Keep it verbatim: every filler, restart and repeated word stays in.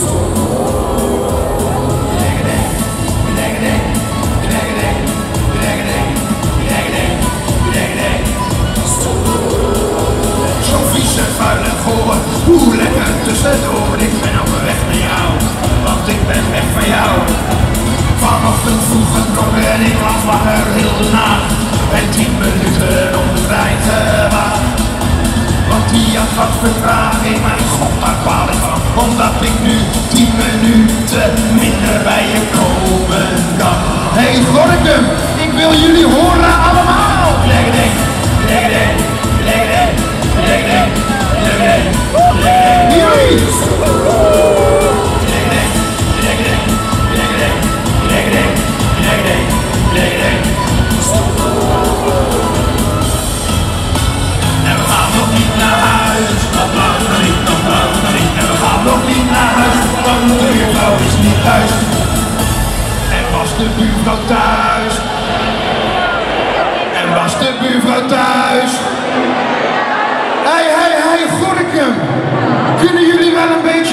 Zo vies en vuil en goor, hoe lekker tussendoor. Ik ben op weg naar jou, want ik ben weg van jou. Vanochtend vroeg vertrokken en ik was wakker heel de nacht. En tien minuten om de trein te wachten. Want die had wat vertraging, mijn god daar baal ik van. Omdat ik nu tien minuten minder bij je komen kan. Hey Gorinchem, ik wil jullie horen allemaal. Lekker lekker lekker lekker lekker jullie. En we gaan nog niet naar huis, nog lang niet, nog lang niet. En we gaan nog niet naar huis, want de buurvrouw is niet thuis. En was de buurvrouw thuis? En was de buurvrouw thuis? Hey, hey, hey, Gorinchem! Kunnen jullie wel een beetje